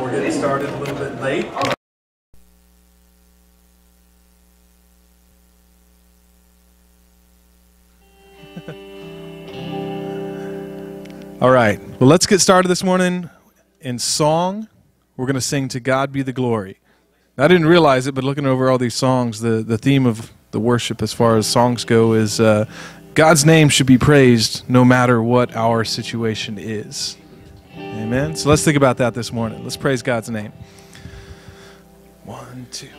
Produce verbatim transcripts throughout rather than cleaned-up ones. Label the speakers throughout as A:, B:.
A: We're getting started a little bit late. All right. Well, let's get started this morning in song. We're going to sing "To God Be the Glory." I didn't realize it, but looking over all these songs, the, the theme of the worship as far as songs go is uh, God's name should be praised no matter what our situation is. Amen. So let's think about that this morning. Let's praise God's name. One, two.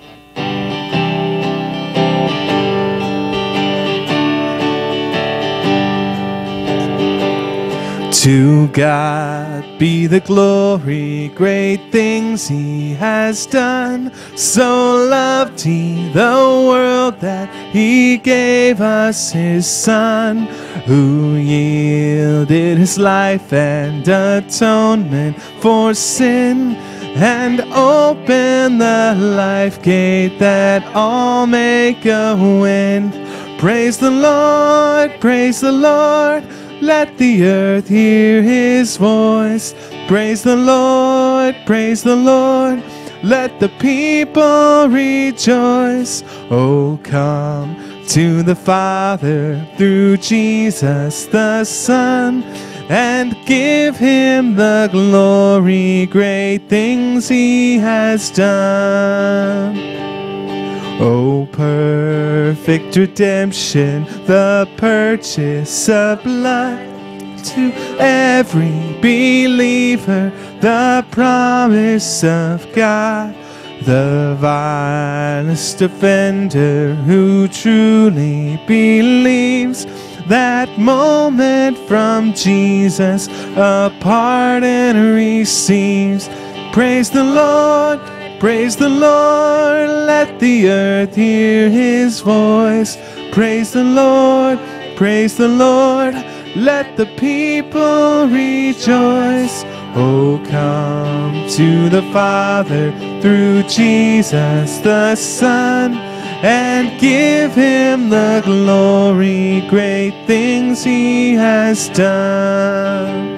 A: To God be the glory, great things He has done. So loved He the world that He gave us His Son, who yielded His life and atonement for sin, and opened the life gate that all may go in. Praise the Lord, praise the Lord. Let the earth hear His voice. Praise the Lord, praise the Lord. Let the people rejoice. Oh, come to the Father through Jesus the Son, and give Him the glory, great things He has done. Oh, perfect redemption, the purchase of blood. To every believer, the promise of God. The vilest offender who truly believes, that moment from Jesus a pardon receives. Praise the Lord, praise the Lord, let the earth hear His voice. Praise the Lord, praise the Lord, let the people rejoice. Oh, come to the Father through Jesus the Son, and give Him the glory, great things He has done.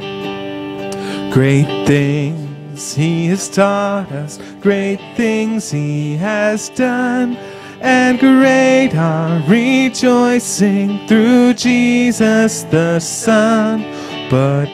A: Great things He has taught us, great things He has done, and great our rejoicing through Jesus the Son. But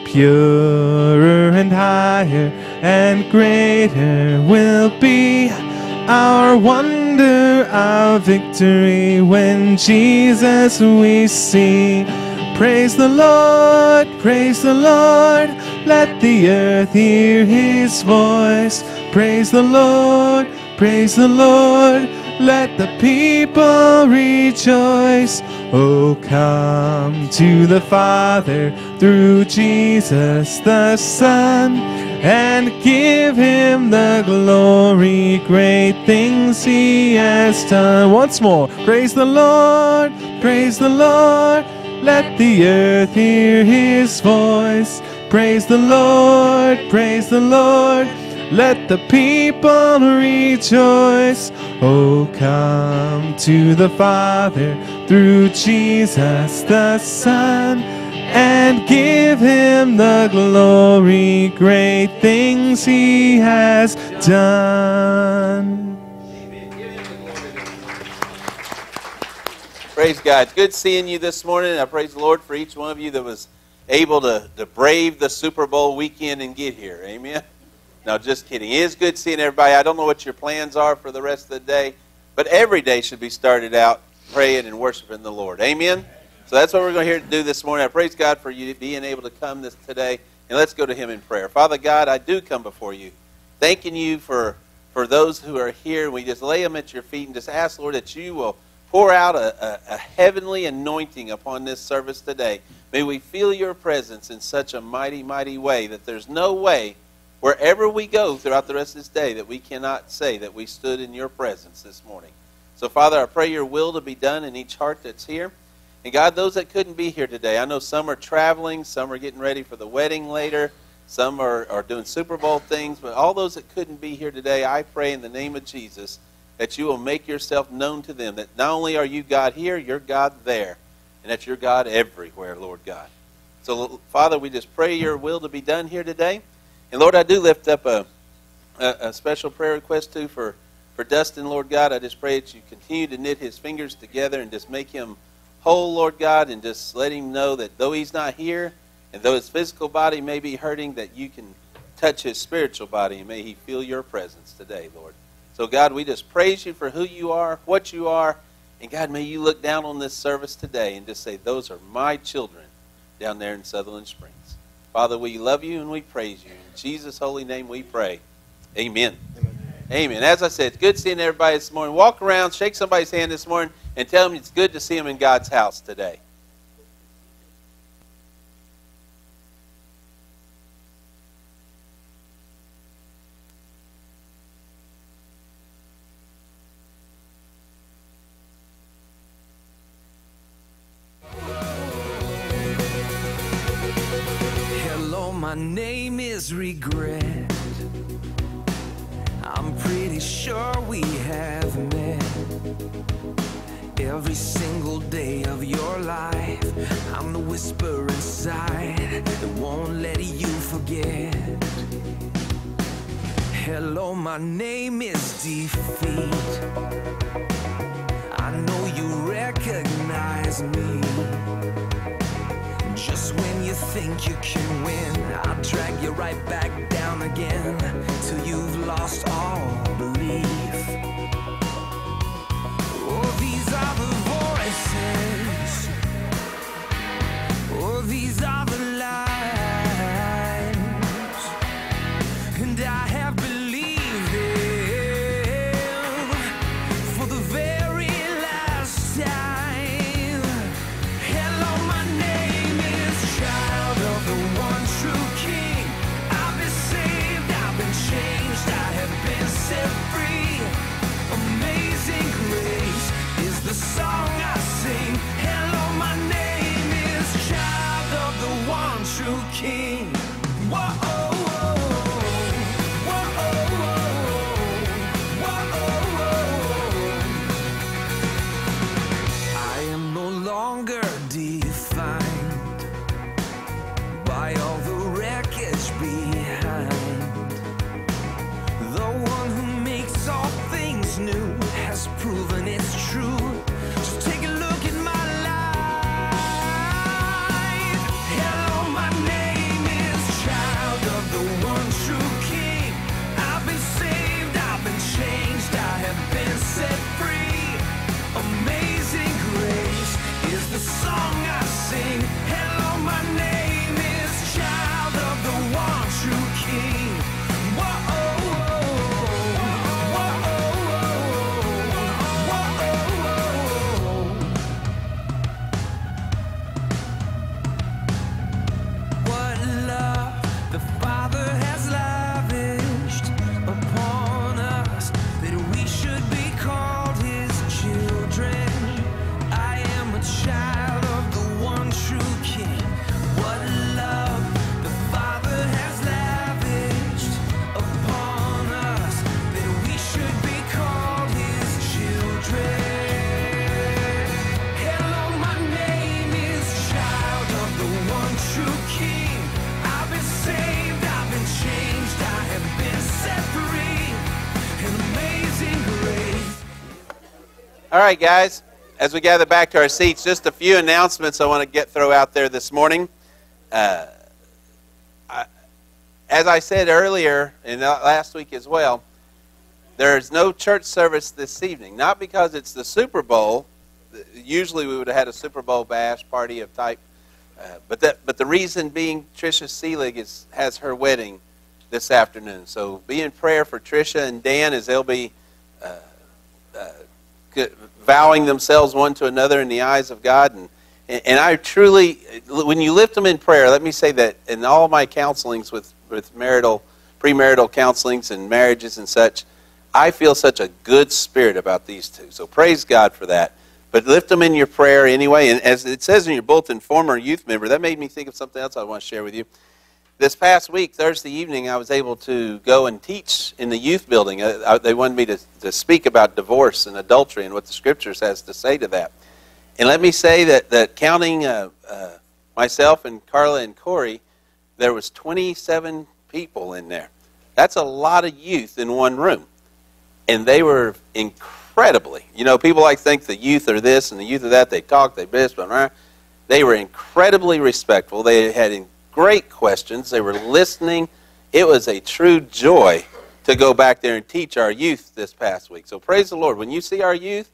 A: purer and higher and greater will be our wonder, our victory, when Jesus we see. Praise the Lord, praise the Lord, let the earth hear His voice. Praise the Lord, praise the Lord, let the people rejoice. Oh, come to the Father through Jesus the Son, and give Him the glory, great things He has done. Once more, praise the Lord, praise the Lord, let the earth hear His voice. Praise the Lord, praise the Lord, let the people rejoice. Oh, come to the Father through Jesus the Son, and give Him the glory, great things He has done.
B: Praise God. It's good seeing you this morning. I praise the Lord for each one of you that was able to, to brave the Super Bowl weekend and get here. Amen. No, just kidding. It is good seeing everybody. I don't know what your plans are for the rest of the day, but every day should be started out praying and worshiping the Lord. Amen? So that's what we're going to here to do this morning. I praise God for you being able to come this today, and let's go to Him in prayer. Father God, I do come before you, thanking you for, for those who are here. We just lay them at your feet and just ask, Lord, that you will pour out a, a, a heavenly anointing upon this service today. May we feel your presence in such a mighty, mighty way that there's no way wherever we go throughout the rest of this day that we cannot say that we stood in your presence this morning. So, Father, I pray your will to be done in each heart that's here. And, God, those that couldn't be here today, I know some are traveling, some are getting ready for the wedding later, some are, are doing Super Bowl things, but all those that couldn't be here today, I pray in the name of Jesus that you will make yourself known to them, that not only are you God here, you're God there, and that you're God everywhere, Lord God. So, Father, we just pray your will to be done here today. And, Lord, I do lift up a, a, a special prayer request too for, for Dustin, Lord God. I just pray that you continue to knit his fingers together and just make him whole, Lord God, and just let him know that though he's not here, and though his physical body may be hurting, that you can touch his spiritual body, and may he feel your presence today, Lord. So, God, we just praise you for who you are, what you are, and, God, may you look down on this service today and just say, those are my children down there in Sutherland Springs. Father, we love you and we praise you. In Jesus' holy name we pray. Amen. Amen. Amen. As I said, it's good seeing everybody this morning. Walk around, shake somebody's hand this morning, and tell them it's good to see them in God's house today.
C: Hello, my name is Regret. I'm pretty sure we have met. Every single day of your life, I'm the whisper inside that won't let you forget. Hello, my name is Defeat. I know you recognize me. Just when you think you can win, I'll drag you right back down again till you've lost all belief. Oh, these are the voices. Oh, these are the lies. And I have believed them for the very last time. Hello, my name is Child of the One True King. I've been saved, I've been changed, I have been set free. Amazing grace is the song I sing. Hello, my name is Child of the One True King. Whoa. I am no longer defined by all the wreckage behind. The one who makes all things new has proven it's true. Just take a look at my life. Hello, my name is Child of the One True King. I've been saved, I've been changed, I have been set free. Amazing grace is the song I sing. Hello, my name is Child of the One True King. Whoa, what love the Father has lavished upon us, that we should be called His children. I am a child of the one true King. What love the Father has lavished upon us, that we should be called His children. Hello, my name is Child of the One True King. I've been saved, I've been changed, I have been set free. An amazing grace.
B: All right, guys, as we gather back to our seats, just a few announcements I want to get throw out there this morning. Uh, I, as I said earlier, and last week as well, there is no church service this evening. Not because it's the Super Bowl. Usually we would have had a Super Bowl bash party of type. Uh, but, that, but the reason being Tricia Seelig is, has her wedding this afternoon. So be in prayer for Tricia and Dan as they'll be uh, uh, vowing themselves one to another in the eyes of God. And, and I truly, when you lift them in prayer, let me say that in all my counselings with, with marital, premarital counselings and marriages and such, I feel such a good spirit about these two. So praise God for that. But lift them in your prayer anyway. And as it says in your bulletin, former youth member, that made me think of something else I want to share with you. This past week, Thursday evening, I was able to go and teach in the youth building. Uh, I, they wanted me to, to speak about divorce and adultery and what the Scriptures has to say to that. And let me say that, that counting uh, uh, myself and Carla and Corey, there was twenty-seven people in there. That's a lot of youth in one room. And they were incredibly, you know, people like think the youth are this and the youth are that. They talk, they this, but they were incredibly respectful. They had great questions. They were listening. It was a true joy to go back there and teach our youth this past week. So praise the Lord. When you see our youth,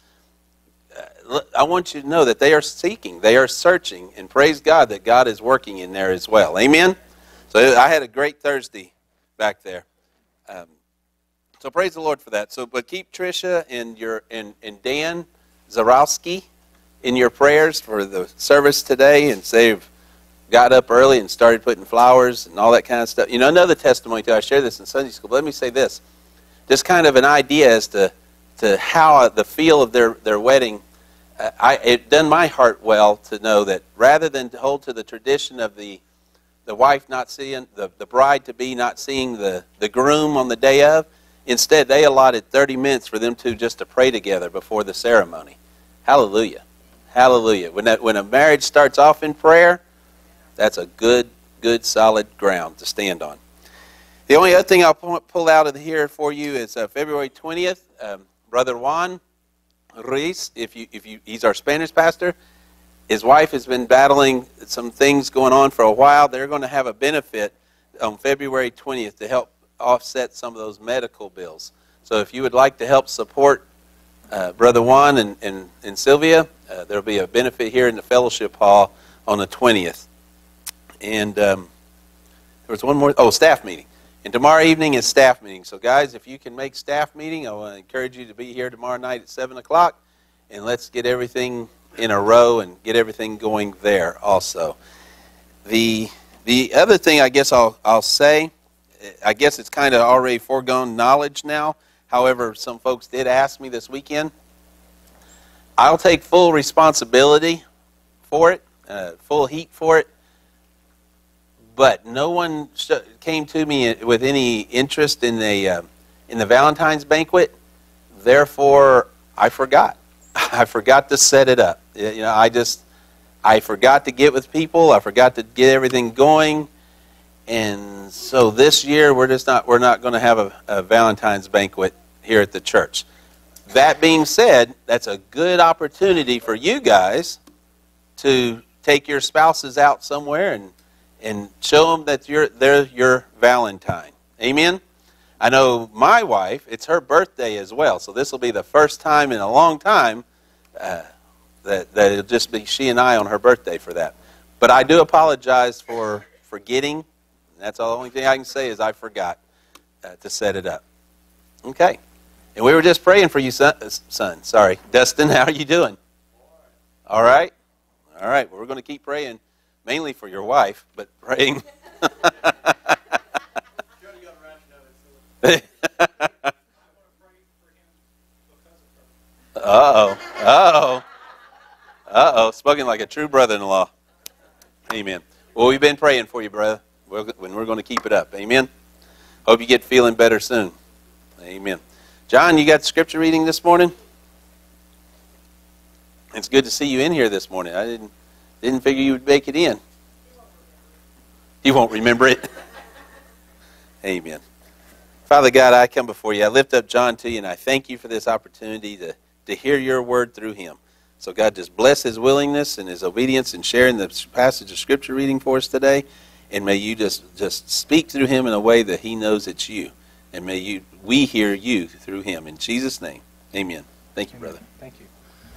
B: uh, I want you to know that they are seeking, they are searching, and praise God that God is working in there as well. Amen? So I had a great Thursday back there. Um, so praise the Lord for that. So, but keep Tricia and your and, and Dan Zarowski in your prayers for the service today, and they've got up early and started putting flowers and all that kind of stuff. You know, another testimony too. I shared this in Sunday school. But let me say this, just kind of an idea as to to how the feel of their their wedding. Uh, I it done my heart well to know that rather than to hold to the tradition of the the wife not seeing, the, the bride to be not seeing the, the groom on the day of, instead they allotted thirty minutes for them two just to pray together before the ceremony. Hallelujah. Hallelujah. When that, when a marriage starts off in prayer, that's a good, good, solid ground to stand on. The only other thing I'll pull out of here for you is uh, February twentieth, um, Brother Juan Ruiz, if you, if you, he's our Spanish pastor. His wife has been battling some things going on for a while. They're going to have a benefit on February twentieth to help offset some of those medical bills. So if you would like to help support uh, Brother Juan and, and, and Sylvia, uh, there will be a benefit here in the fellowship hall on the twentieth. And um, there was one more, oh, staff meeting. And tomorrow evening is staff meeting. So guys, if you can make staff meeting, I want to encourage you to be here tomorrow night at seven o'clock. And let's get everything in a row and get everything going there also. The the other thing I guess I'll I'll say, I guess it's kind of already foregone knowledge now. However, some folks did ask me this weekend. I'll take full responsibility for it, uh, full heat for it. But no one came to me with any interest in the uh, in the Valentine's banquet. Therefore, I forgot. I forgot to set it up. You know, I just, I forgot to get with people. I forgot to get everything going. And so this year, we're just not, we're not going to have a, a Valentine's banquet here at the church. That being said, that's a good opportunity for you guys to take your spouses out somewhere and, and show them that you're, they're your Valentine. Amen? I know my wife, it's her birthday as well, so this will be the first time in a long time uh, that, that it'll just be she and I on her birthday for that. But I do apologize for forgetting. That's the only thing I can say is I forgot uh, to set it up. Okay. And we were just praying for you, son. son sorry. Dustin, how are you doing? All right? All right. Well, we're going to keep praying, mainly for your wife, but praying. Uh-oh. Uh-oh. Uh-oh. Spoken like a true brother-in-law. Amen. Well, we've been praying for you, brother. We're, we're going to keep it up. Amen. Hope you get feeling better soon. Amen. John, you got scripture reading this morning? It's good to see you in here this morning. I didn't didn't figure you would make it in. You won't remember it. Amen. Father God, I come before you. I lift up John to you, and I thank you for this opportunity to, to hear your word through him. So God, just bless his willingness and his obedience in sharing the passage of scripture reading for us today. And may you just, just speak through him in a way that he knows it's you. And may you we hear you through him. In Jesus' name, amen. Thank you, brother.
A: Thank you.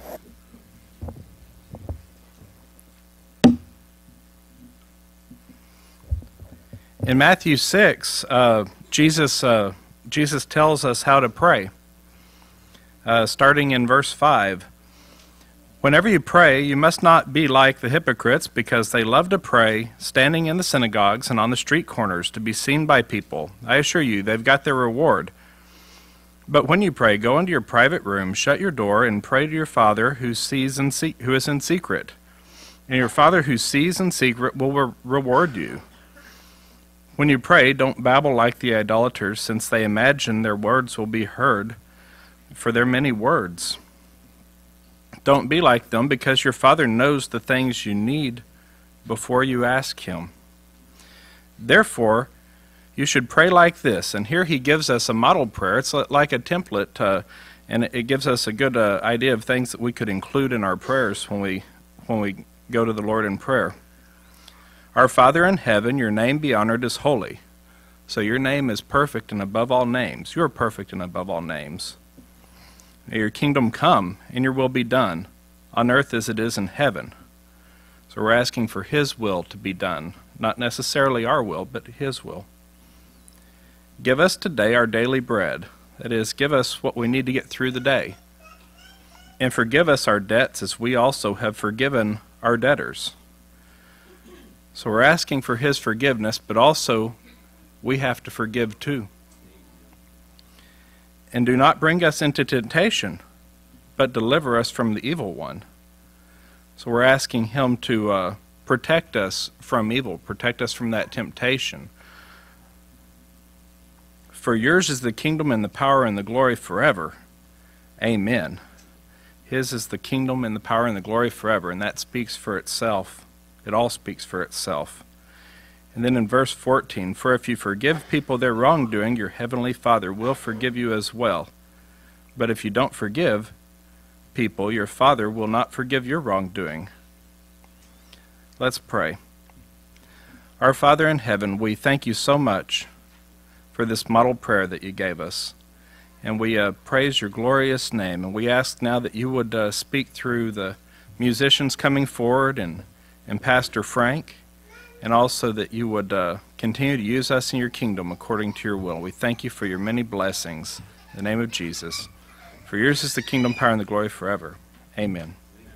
D: In Matthew six, uh, Jesus uh, Jesus tells us how to pray, uh, starting in verse five. Whenever you pray, you must not be like the hypocrites, because they love to pray, standing in the synagogues and on the street corners, to be seen by people. I assure you, they've got their reward. But when you pray, go into your private room, shut your door, and pray to your Father who sees in se- who is in secret. And your Father who sees in secret will re- reward you. When you pray, don't babble like the idolaters, since they imagine their words will be heard for their many words. Don't be like them, because your Father knows the things you need before you ask him. Therefore, you should pray like this. And here he gives us a model prayer. It's like a template, uh, and it gives us a good uh, idea of things that we could include in our prayers when we, when we go to the Lord in prayer. Our Father in heaven, your name be honored as holy. So your name is perfect and above all names. You are perfect and above all names. May your kingdom come and your will be done on earth as it is in heaven. So we're asking for his will to be done, not necessarily our will, but his will. Give us today our daily bread. That is, give us what we need to get through the day. And forgive us our debts as we also have forgiven our debtors. So we're asking for his forgiveness, but also we have to forgive too. And do not bring us into temptation, but deliver us from the evil one. So we're asking him to uh, protect us from evil, protect us from that temptation. For yours is the kingdom and the power and the glory forever. Amen. His is the kingdom and the power and the glory forever, and that speaks for itself. It all speaks for itself. And then in verse fourteen, for if you forgive people their wrongdoing, your heavenly Father will forgive you as well. But if you don't forgive people, your Father will not forgive your wrongdoing. Let's pray. Our Father in heaven, we thank you so much for this model prayer that you gave us. And we uh, praise your glorious name. And we ask now that you would uh, speak through the musicians coming forward and, and Pastor Frank, and also that you would uh, continue to use us in your kingdom according to your will. We thank you for your many blessings. In the name of Jesus. For yours is the kingdom, power, and the glory forever. Amen.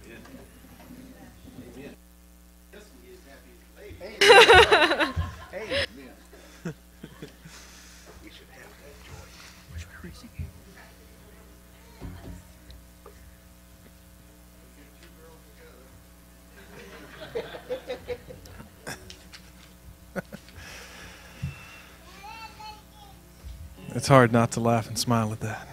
A: It's hard not to laugh and smile at that.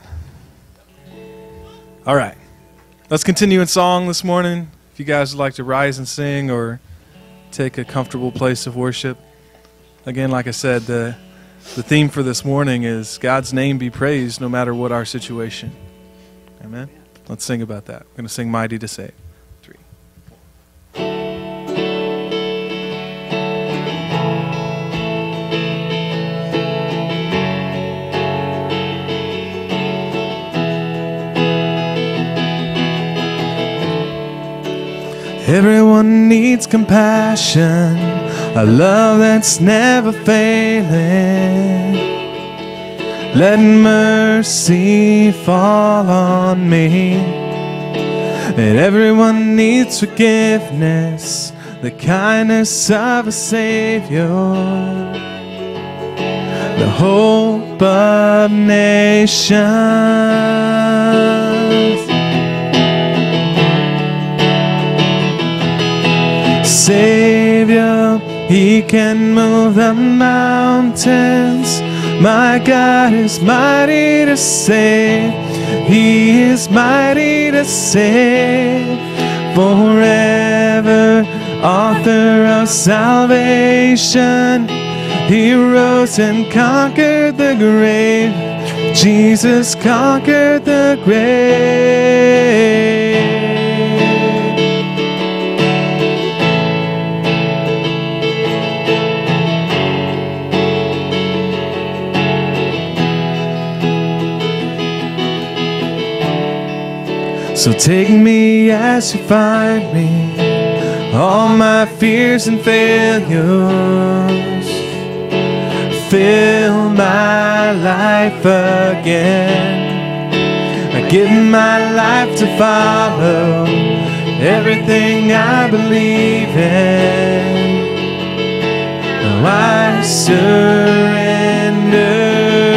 A: All right. Let's continue in song this morning. If you guys would like to rise and sing or take a comfortable place of worship. Again, like I said, the, the theme for this morning is God's name be praised no matter what our situation. Amen? Let's sing about that. We're going to sing Mighty to Save. Three. Everyone needs compassion, a love that's never failing. Let mercy fall on me. And everyone needs forgiveness, the kindness of a Savior, the hope of nations. Savior, he can move the mountains. My God is mighty to save. He is mighty to save. Forever, author of salvation. He rose and conquered the grave. Jesus conquered the grave. So take me as you find me, all my fears and failures. Fill my life again. I give my life to follow everything I believe in. Now I surrender.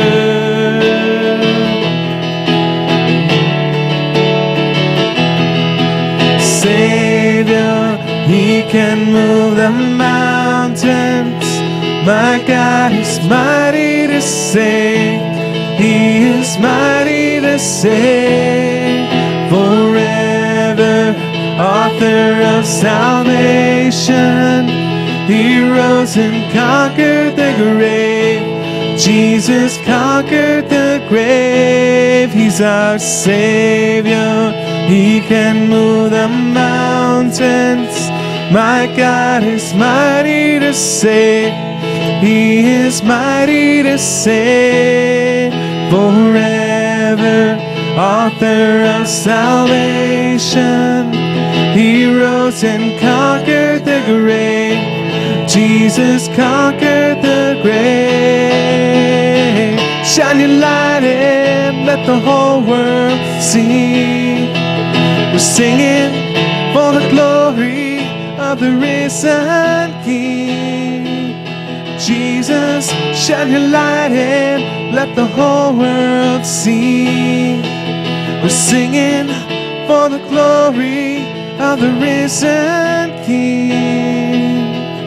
A: Savior, he can move the mountains. My God is mighty to save. He is mighty to save. Forever, author of salvation. He rose and conquered the grave. Jesus conquered the grave. He's our Savior. He can move the mountains. My God is mighty to save. He is mighty to save. Forever, author of salvation. He rose and conquered the grave. Jesus conquered the grave. Shine your light and let the whole world see. We're singing for the glory of the risen King. Jesus, shine your light and let the whole world see. We're singing for the glory of the risen King.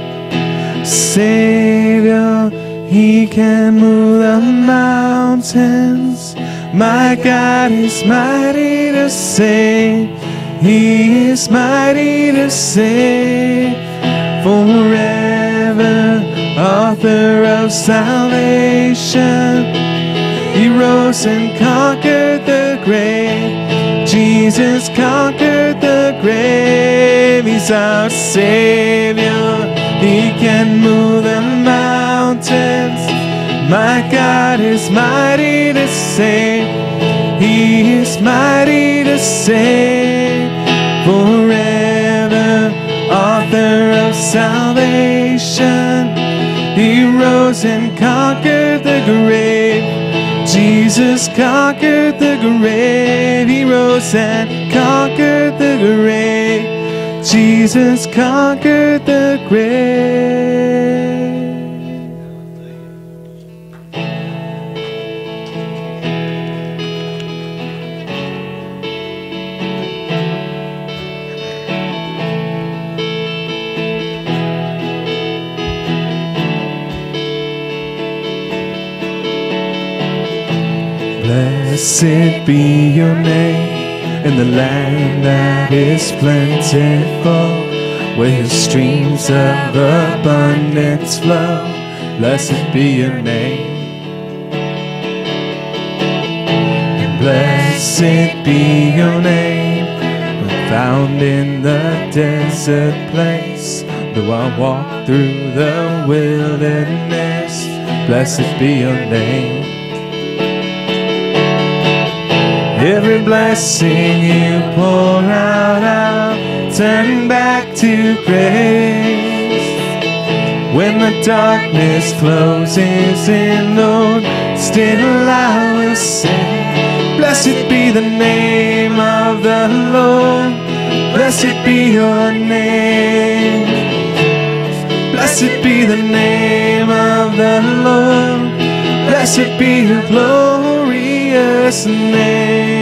A: Savior, He can move the mountains. My God is mighty to save. He is mighty to save. Forever, author of salvation. He rose and conquered the grave. Jesus conquered the grave. He's our Savior. He can move the mountains. My God is mighty to save. He is mighty to save. Forever, author of salvation. He rose and conquered the grave. Jesus conquered the grave. He rose and conquered the grave. Jesus conquered the grave. Blessed be your name in the land that is plentiful, where your streams of abundance flow. Blessed be your name. And blessed be your name, found in the desert place. Though I walk through the wilderness, blessed be your name. Every blessing you pour out, I'll turn back to praise. When the darkness closes in, Lord, still I will sing. Blessed be the name of the Lord. Blessed be your name. Blessed be the name of the Lord. Blessed be your glorious name.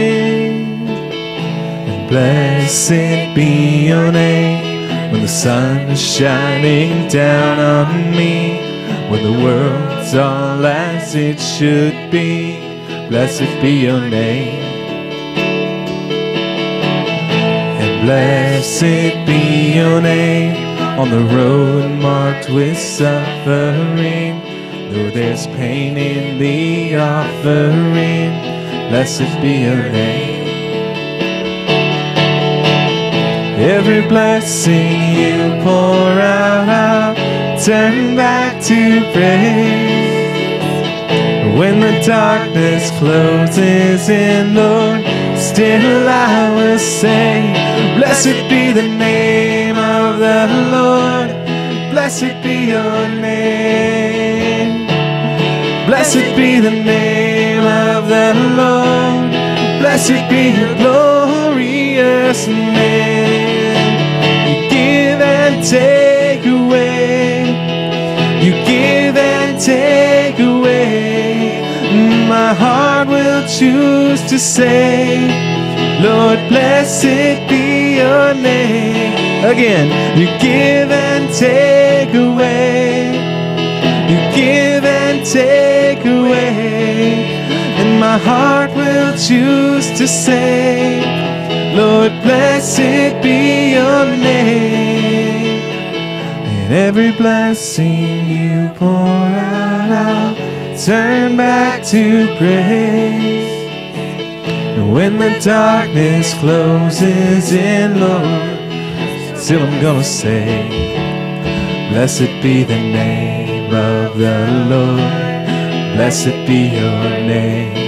A: And blessed be your name when the sun is shining down on me, when the world's all as it should be. Blessed be your name. And blessed be your name on the road marked with suffering. Though there's pain in the offering, blessed be your name. Every blessing you pour out, I'll turn back to praise. When the darkness closes in, Lord, still I will say, blessed be the name of the Lord. Blessed be your name. Blessed be the name of the Lord. Blessed be your glorious name. You give and take away. You give and take away. My heart will choose to say, Lord, blessed be your name. Again, you give and take away. You give and take away. And my heart will choose to say, Lord, blessed be your name. And every blessing you pour out, I'll turn back to praise. And when the darkness closes in, Lord, still I'm gonna say, blessed be the name of the Lord. Blessed be your name.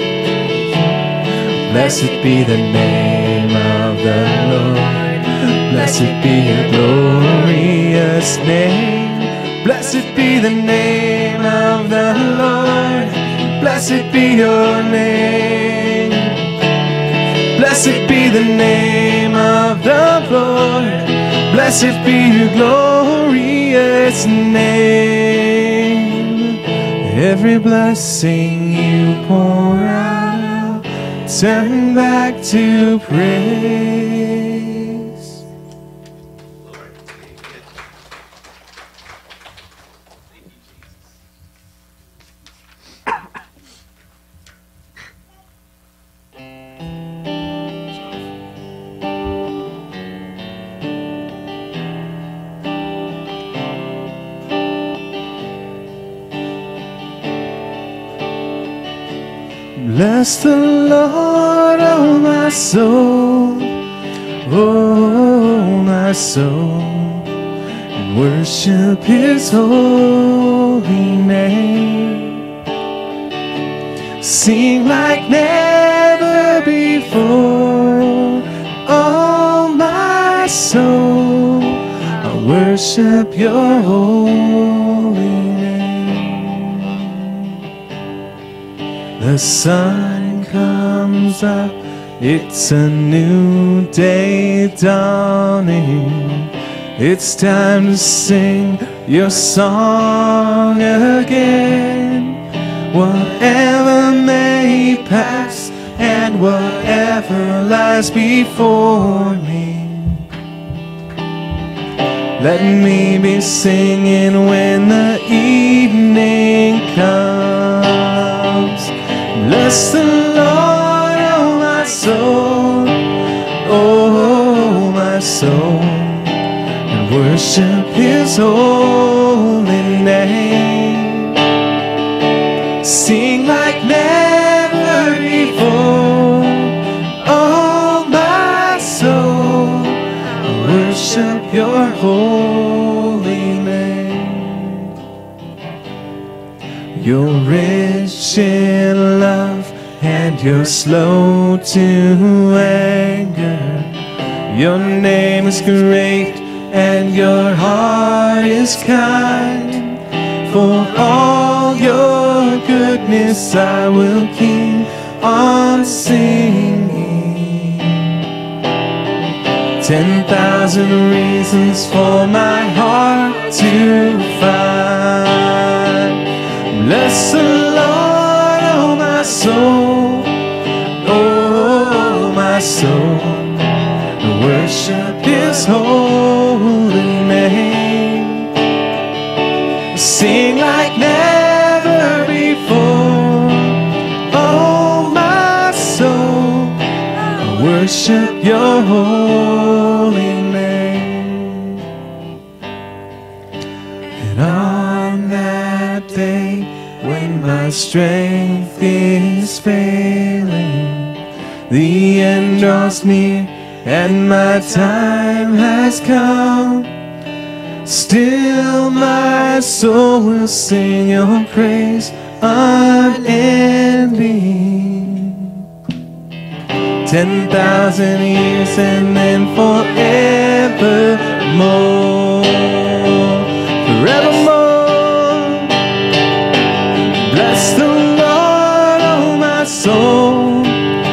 A: Blessed be the name of the Lord. Blessed be your glorious name. Blessed be the name of the Lord. Blessed be your name. Blessed be the name of the Lord. Blessed be your glorious name. Every blessing you pour out, turn back to praise. Bless the Lord, oh my soul, oh my soul, and worship His holy name. Sing like never before, oh my soul, I worship your holy name. The sun comes up, it's a new day dawning. It's time to sing your song again. Whatever may pass and whatever lies before me, let me be singing when the evening comes. Bless the Lord, oh my soul, oh my soul, and worship His holy name. Sing like never before, oh my soul, I worship your holy name. You're rich in love and you're slow to anger. Your name is great and your heart is kind. For all your goodness I will keep on singing. Ten thousand reasons for my heart to find. Bless the Lord, oh my soul, oh my soul, and worship His holy name. Sing like never before, oh my soul, I worship your holy name. And on that day when my strength is failing, the end draws near and my time has come, still my soul will sing your praise unending. Ten thousand years and then forevermore, forevermore. Bless the Lord, oh my soul,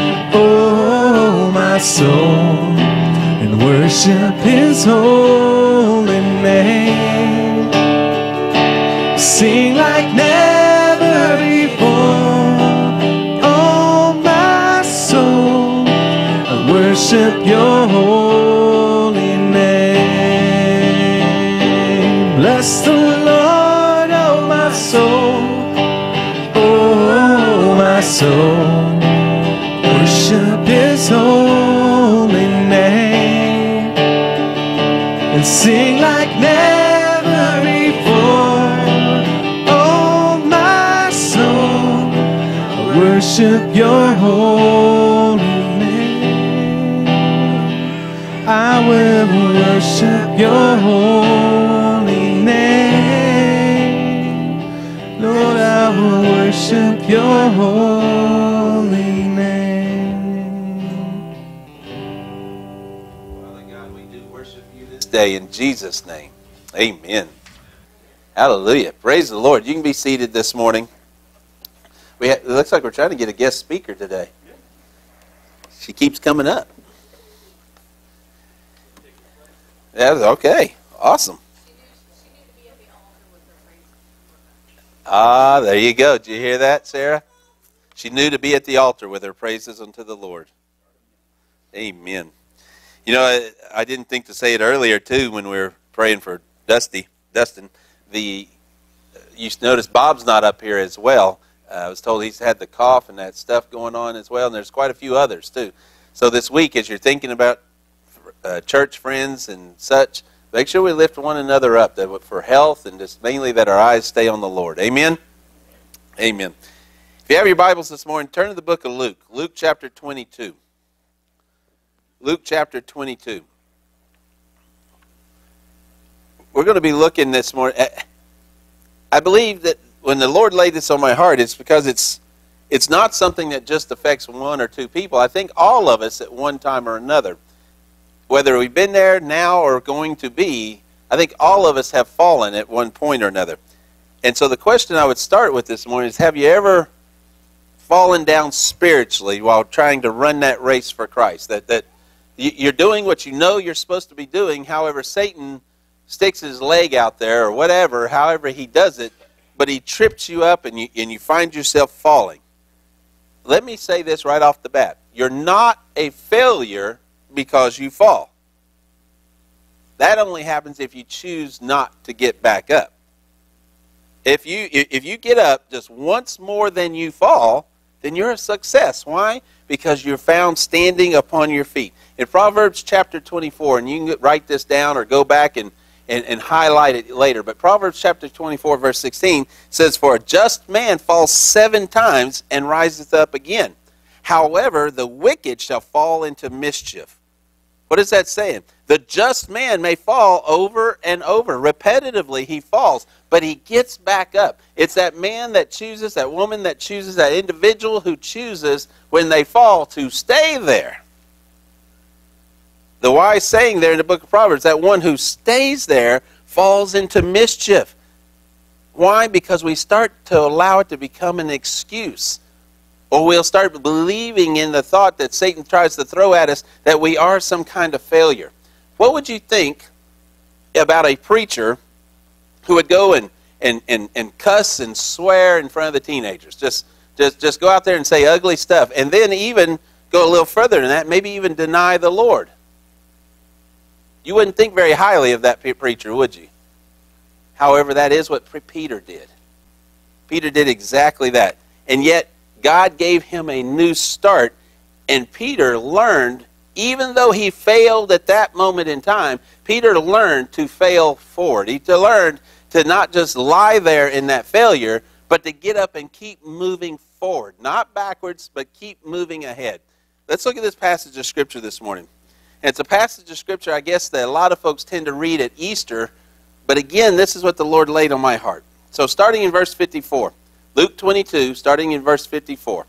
A: oh my soul, and worship His holy name. Sing like never before, oh my soul, I worship your holy name. Bless the Lord, oh my soul, oh my soul, worship His holy name. And sing like never before, oh my soul, your holy name. I will worship your holy name. Lord, I will worship your holy name.
B: Father God, we do worship you this day in Jesus' name. Amen. Hallelujah. Praise the Lord. You can be seated this morning. We ha- it looks like we're trying to get a guest speaker today. She keeps coming up. That's okay. Awesome. Ah, there you go. Did you hear that, Sarah? She knew to be at the altar with her praises unto the Lord. Amen. You know, I, I didn't think to say it earlier, too, when we were praying for Dusty, Dustin. The, you notice Bob's not up here as well. Uh, I was told he's had the cough and that stuff going on as well, and there's quite a few others, too. So this week, as you're thinking about uh, church friends and such, make sure we lift one another up that for health and just mainly that our eyes stay on the Lord. Amen? Amen. If you have your Bibles this morning, turn to the book of Luke. Luke chapter twenty-two. Luke chapter twenty-two. We're going to be looking this morning. At, I believe that when the Lord laid this on my heart, it's because it's it's not something that just affects one or two people. I think all of us at one time or another, whether we've been there now or going to be, I think all of us have fallen at one point or another. And so the question I would start with this morning is, have you ever fallen down spiritually while trying to run that race for Christ? That that you're doing what you know you're supposed to be doing, however Satan sticks his leg out there or whatever, however he does it, but he trips you up and you, and you find yourself falling. Let me say this right off the bat. You're not a failure because you fall. That only happens if you choose not to get back up. If you, if you get up just once more than you fall, then you're a success. Why? Because you're found standing upon your feet. In Proverbs chapter twenty-four, and you can write this down or go back and And, and highlight it later. But Proverbs chapter twenty-four, verse sixteen says, "For a just man falls seven times and riseth up again. However, the wicked shall fall into mischief." What is that saying? The just man may fall over and over. Repetitively he falls, but he gets back up. It's that man that chooses, that woman that chooses, that individual who chooses when they fall to stay there. The wise saying there in the book of Proverbs, that one who stays there falls into mischief. Why? Because we start to allow it to become an excuse. Or we'll start believing in the thought that Satan tries to throw at us that we are some kind of failure. What would you think about a preacher who would go and, and, and, and cuss and swear in front of the teenagers? Just, just, just go out there and say ugly stuff. And then even go a little further than that, maybe even deny the Lord. You wouldn't think very highly of that preacher, would you? However, that is what Peter did. Peter did exactly that. And yet, God gave him a new start, and Peter learned, even though he failed at that moment in time, Peter learned to fail forward. He learned to not just lie there in that failure, but to get up and keep moving forward. Not backwards, but keep moving ahead. Let's look at this passage of Scripture this morning. And it's a passage of Scripture, I guess, that a lot of folks tend to read at Easter. But again, this is what the Lord laid on my heart. So starting in verse fifty-four. Luke twenty-two, starting in verse fifty-four.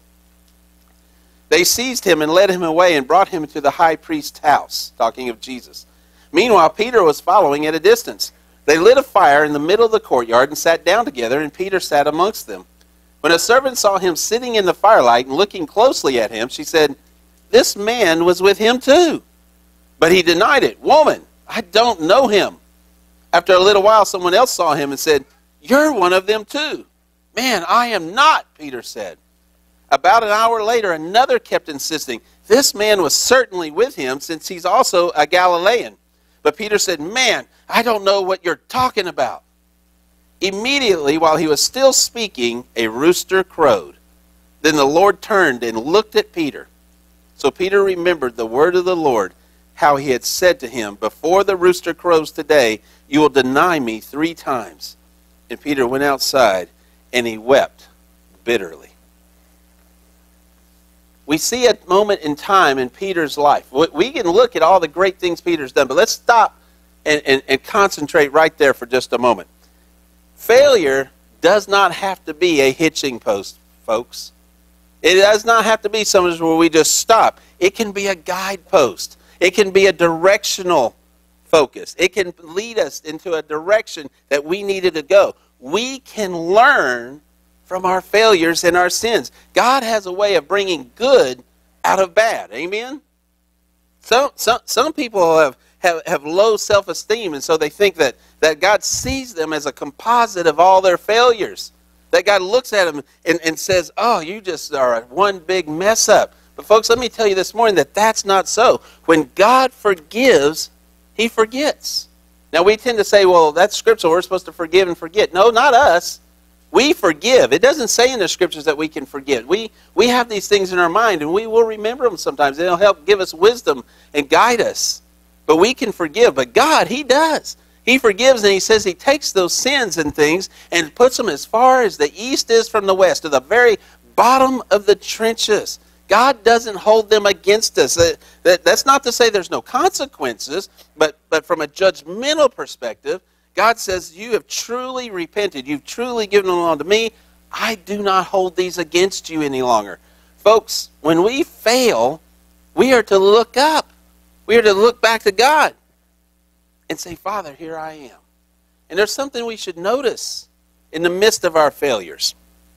B: They seized him and led him away and brought him to the high priest's house, talking of Jesus. Meanwhile, Peter was following at a distance. They lit a fire in the middle of the courtyard and sat down together, and Peter sat amongst them. When a servant saw him sitting in the firelight and looking closely at him, she said, "This man was with him too." But he denied it. "Woman, I don't know him." After a little while, someone else saw him and said, "You're one of them too." "Man, I am not," Peter said. About an hour later, another kept insisting, "This man was certainly with him, since he's also a Galilean." But Peter said, "Man, I don't know what you're talking about." Immediately, while he was still speaking, a rooster crowed. Then the Lord turned and looked at Peter. So Peter remembered the word of the Lord, how he had said to him, "Before the rooster crows today, you will deny me three times." And Peter went outside, and he wept bitterly. we see a moment in time in Peter's life. We can look at all the great things Peter's done, but let's stop and, and, and concentrate right there for just a moment. Failure does not have to be a hitching post, folks. It does not have to be somewhere where we just stop. It can be a guidepost. It can be a directional focus. It can lead us into a direction that we needed to go. We can learn from our failures and our sins. God has a way of bringing good out of bad. Amen? Some, some, some people have, have, have low self-esteem, and so they think that, that God sees them as a composite of all their failures. That God looks at them and, and says, oh, you just are one big mess up. But folks, let me tell you this morning that that's not so. When God forgives, he forgets. Now we tend to say, well, that's scriptural. We're supposed to forgive and forget. No, not us. We forgive. It doesn't say in the scriptures that we can forget. We, we have these things in our mind, and we will remember them sometimes. It'll help give us wisdom and guide us. But we can forgive. But God, he does. He forgives, and he says he takes those sins and things and puts them as far as the east is from the west, to the very bottom of the trenches. God doesn't hold them against us. That, that, that's not to say there's no consequences, but, but from a judgmental perspective, God says, you have truly repented. You've truly given them all to me. I do not hold these against you any longer. Folks, when we fail, we are to look up. We are to look back to God and say, Father, here I am. And there's something we should notice in the midst of our failures.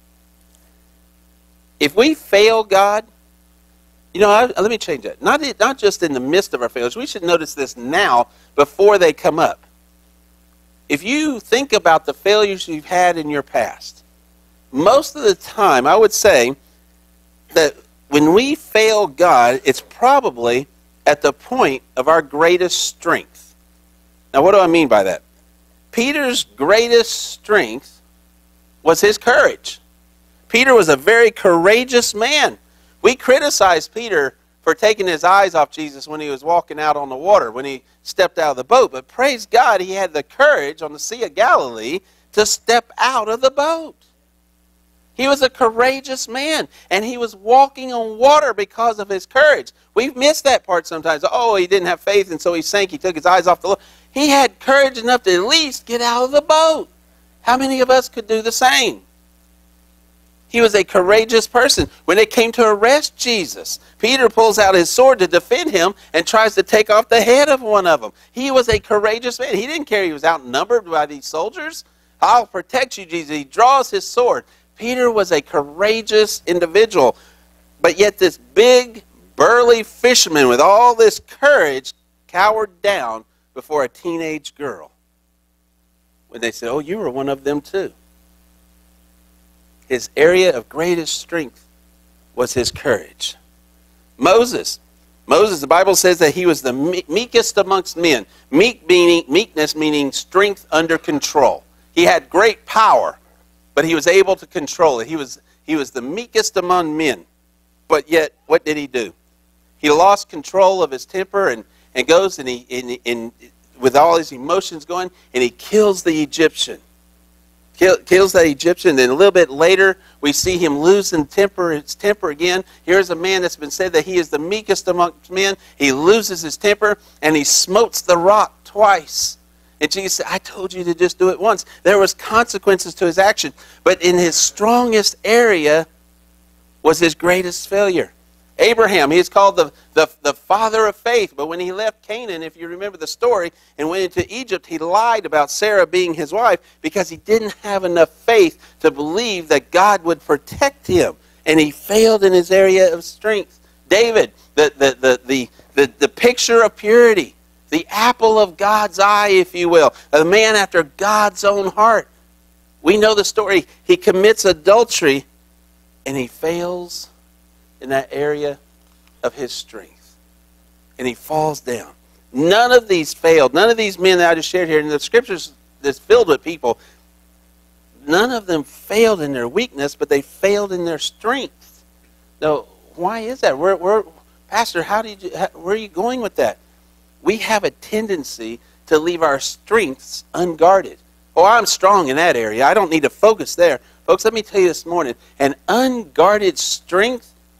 B: If we fail God, you know, I, let me change that. Not, not just in the midst of our failures. We should notice this now before they come up. If you think about the failures you've had in your past, most of the time, I would say that when we fail God, it's probably at the point of our greatest strength. Now, what do I mean by that? Peter's greatest strength was his courage. Peter was a very courageous man. We criticize Peter for taking his eyes off Jesus when he was walking out on the water, when he stepped out of the boat. But praise God, he had the courage on the Sea of Galilee to step out of the boat. He was a courageous man, and he was walking on water because of his courage. We've missed that part sometimes. Oh, he didn't have faith, and so he sank. He took his eyes off the Lord. He had courage enough to at least get out of the boat. How many of us could do the same? He was a courageous person. When it came to arrest Jesus, Peter pulls out his sword to defend him and tries to take off the head of one of them. He was a courageous man. He didn't care he was outnumbered by these soldiers. I'll protect you, Jesus. He draws his sword. Peter was a courageous individual. But yet this big, burly fisherman with all this courage cowered down before a teenage girl. When they said, oh, you were one of them too. His area of greatest strength was his courage. Moses. Moses, the Bible says that he was the meekest amongst men. Meek meaning, meekness meaning strength under control. He had great power, but he was able to control it. He was, he was the meekest among men. But yet, what did he do? He lost control of his temper and, and goes and, he, and, and with all his emotions going, and he kills the Egyptian. Kill, kills that Egyptian. Then a little bit later, we see him losing temper, his temper again. Here's a man that's been said that he is the meekest amongst men. He loses his temper, and he smotes the rock twice. And Jesus said, I told you to just do it once. There was consequences to his action. But in his strongest area was his greatest failure. Abraham, he is called the, the, the father of faith. But when he left Canaan, if you remember the story, and went into Egypt, he lied about Sarah being his wife because he didn't have enough faith to believe that God would protect him. And he failed in his area of strength. David, the, the, the, the, the, the picture of purity. The apple of God's eye, if you will. A man after God's own heart. We know the story. He commits adultery, and he fails in that area of his strength. And he falls down. None of these failed. None of these men that I just shared here, in the scriptures that's filled with people, none of them failed in their weakness, but they failed in their strength. Now, why is that? Where, where, Pastor, how did you, how, where are you going with that? We have a tendency to leave our strengths unguarded. Oh, I'm strong in that area. I don't need to focus there. Folks, let me tell you this morning, an unguarded strength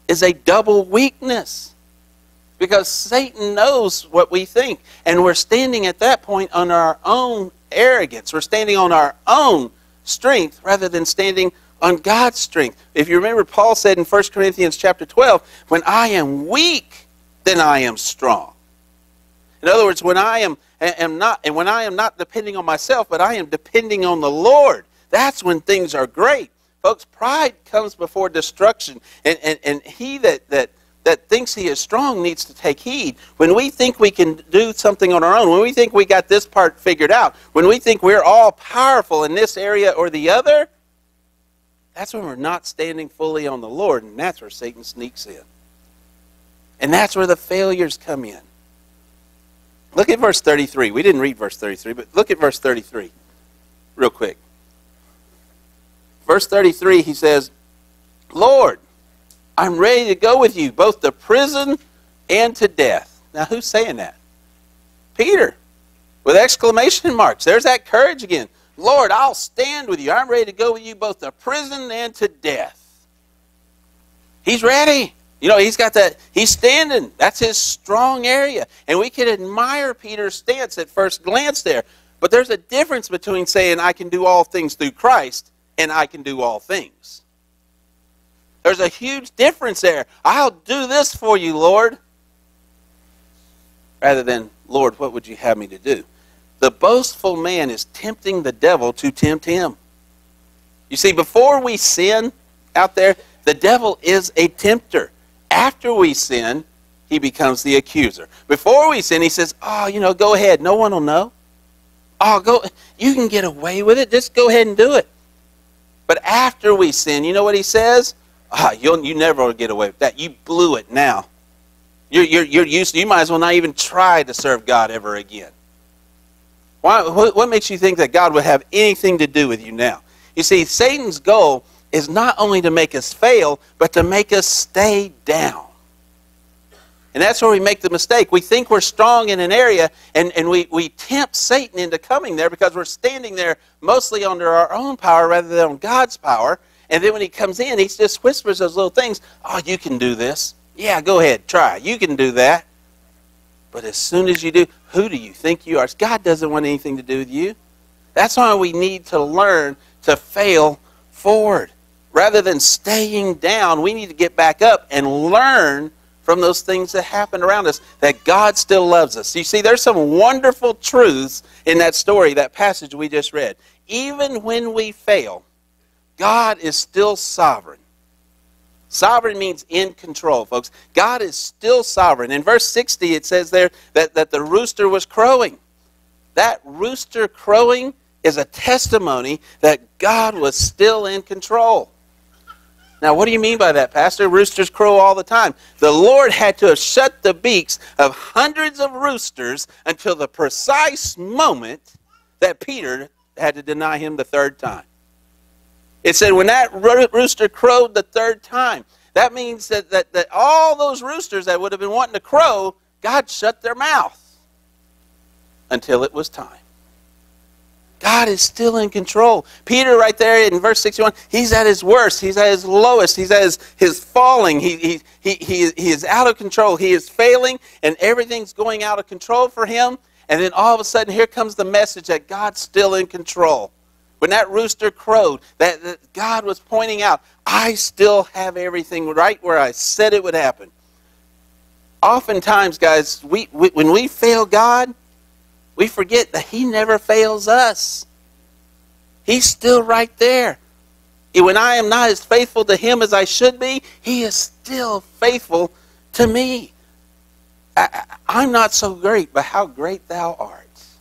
B: is a double weakness. Because Satan knows what we think. And we're standing at that point on our own arrogance. We're standing on our own strength rather than standing on God's strength. If you remember, Paul said in First Corinthians chapter twelve, when I am weak, then I am strong. In other words, when I am, am not, and when I am not depending on myself, but I am depending on the Lord, that's when things are great. Folks, pride comes before destruction. And, and, and he that, that, that thinks he is strong needs to take heed. When we think we can do something on our own, when we think we got this part figured out, when we think we're all powerful in this area or the other, that's when we're not standing fully on the Lord, and that's where Satan sneaks in. And that's where the failures come in. Look at verse thirty-three. We didn't read verse thirty-three, but look at verse thirty-three real quick. Verse thirty-three, he says, Lord, I'm ready to go with you, both to prison and to death. Now, who's saying that? Peter, with exclamation marks. There's that courage again. Lord, I'll stand with you. I'm ready to go with you both to prison and to death. He's ready. You know, he's got that, he's standing. That's his strong area. And we can admire Peter's stance at first glance there. But there's a difference between saying I can do all things through Christ and I can do all things. There's a huge difference there. I'll do this for you, Lord. Rather than, Lord, what would you have me to do? The boastful man is tempting the devil to tempt him. You see, before we sin out there, the devil is a tempter. After we sin, he becomes the accuser. Before we sin, he says, oh, you know, go ahead. No one will know. Oh, go. You can get away with it. Just go ahead and do it. But after we sin, you know what he says? Ah, oh, you'll you never will get away with that. You blew it now. You're, you're, you're used to, you might as well not even try to serve God ever again. Why, what, what makes you think that God would have anything to do with you now? You see, Satan's goal is not only to make us fail, but to make us stay down. And that's where we make the mistake. We think we're strong in an area, and, and we, we tempt Satan into coming there because we're standing there mostly under our own power rather than on God's power. And then when he comes in, he just whispers those little things. Oh, you can do this. Yeah, go ahead, try. You can do that. But as soon as you do, who do you think you are? God doesn't want anything to do with you. That's why we need to learn to fail forward. Rather than staying down, we need to get back up and learn from those things that happen around us, that God still loves us. You see, there's some wonderful truths in that story, that passage we just read. Even when we fail, God is still sovereign. Sovereign means in control, folks. God is still sovereign. In verse sixty, it says there that, that the rooster was crowing. That rooster crowing is a testimony that God was still in control. Now, what do you mean by that, Pastor? Roosters crow all the time. The Lord had to have shut the beaks of hundreds of roosters until the precise moment that Peter had to deny him the third time. It said when that rooster crowed the third time, that means that, that, that all those roosters that would have been wanting to crow, God shut their mouth until it was time. God is still in control. Peter right there in verse sixty-one, he's at his worst. He's at his lowest. He's at his, his falling. He, he, he, he, he is out of control. He is failing, and everything's going out of control for him. And then all of a sudden, here comes the message that God's still in control. When that rooster crowed, that, that God was pointing out, I still have everything right where I said it would happen. Oftentimes, guys, we, we when we fail God, we forget that He never fails us. He's still right there. When I am not as faithful to Him as I should be, He is still faithful to me. I, I'm not so great, but how great Thou art.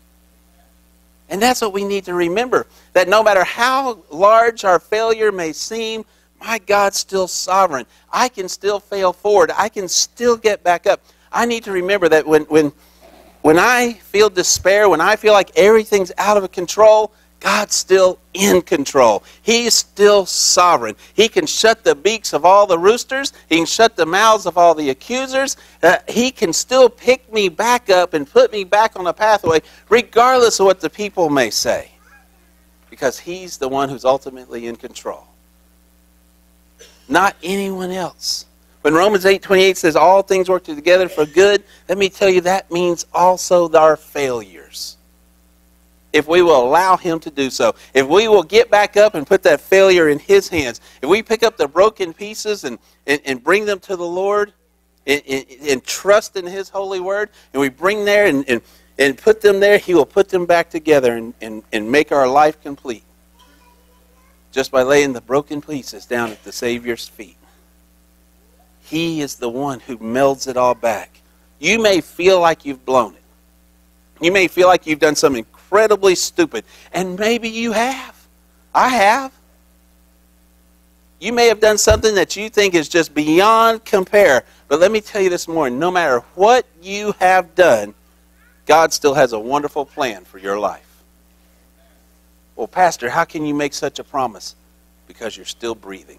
B: And that's what we need to remember, that no matter how large our failure may seem, my God's still sovereign. I can still fail forward. I can still get back up. I need to remember that when, when, when I feel despair, when I feel like everything's out of control, God's still in control. He's still sovereign. He can shut the beaks of all the roosters. He can shut the mouths of all the accusers. Uh, he can still pick me back up and put me back on a pathway, regardless of what the people may say, because He's the one who's ultimately in control, not anyone else. When Romans eight twenty-eight says all things work together for good, let me tell you that means also our failures. If we will allow him to do so. If we will get back up and put that failure in his hands. If we pick up the broken pieces and, and, and bring them to the Lord and, and, and trust in his holy word, and we bring there and, and, and put them there, he will put them back together and, and, and make our life complete. Just by laying the broken pieces down at the Savior's feet. He is the one who melds it all back. You may feel like you've blown it. You may feel like you've done something incredibly stupid. And maybe you have. I have. You may have done something that you think is just beyond compare. But let me tell you this morning, no matter what you have done, God still has a wonderful plan for your life. Well, Pastor, how can you make such a promise? Because you're still breathing.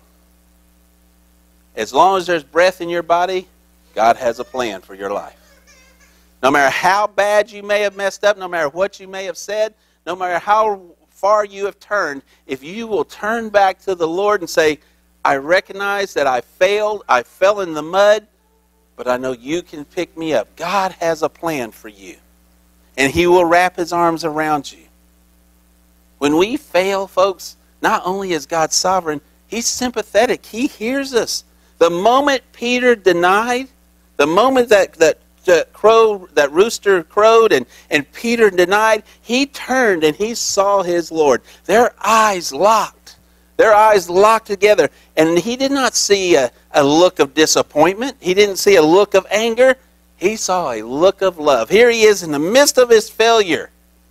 B: As long as there's breath in your body, God has a plan for your life. No matter how bad you may have messed up, no matter what you may have said, no matter how far you have turned, if you will turn back to the Lord and say, I recognize that I failed, I fell in the mud, but I know you can pick me up. God has a plan for you. And he will wrap his arms around you. When we fail, folks, not only is God sovereign, he's sympathetic. He hears us. The moment Peter denied, the moment that, that that crow, that rooster crowed and, and Peter denied, he turned and he saw his Lord. Their eyes locked. Their eyes locked together. And he did not see a, a look of disappointment. He didn't see a look of anger. He saw a look of love. Here he is in the midst of his failure.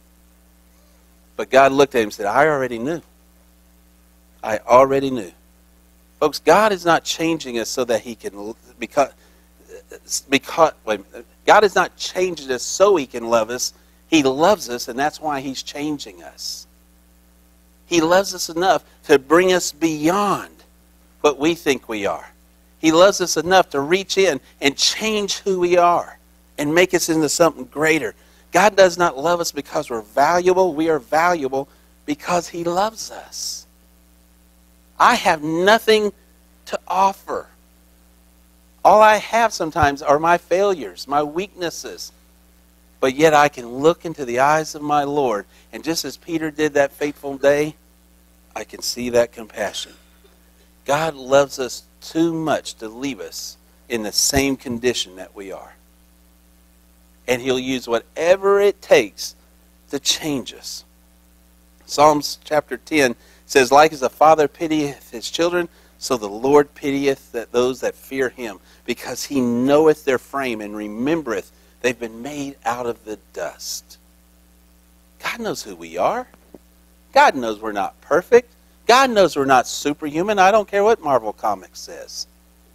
B: But God looked at him and said, I already knew. I already knew. Folks, God is not changing us so that he can, because, because wait, God is not changing us so he can love us. He loves us, and that's why he's changing us. He loves us enough to bring us beyond what we think we are. He loves us enough to reach in and change who we are and make us into something greater. God does not love us because we're valuable. We are valuable because he loves us. I have nothing to offer. All I have sometimes are my failures, my weaknesses. But yet I can look into the eyes of my Lord, and just as Peter did that fateful day, I can see that compassion. God loves us too much to leave us in the same condition that we are. And he'll use whatever it takes to change us. Psalms chapter ten says, like as a father pitieth his children, so the Lord pitieth that those that fear him, because he knoweth their frame and remembereth they've been made out of the dust. God knows who we are. God knows we're not perfect. God knows we're not superhuman. I don't care what Marvel Comics says.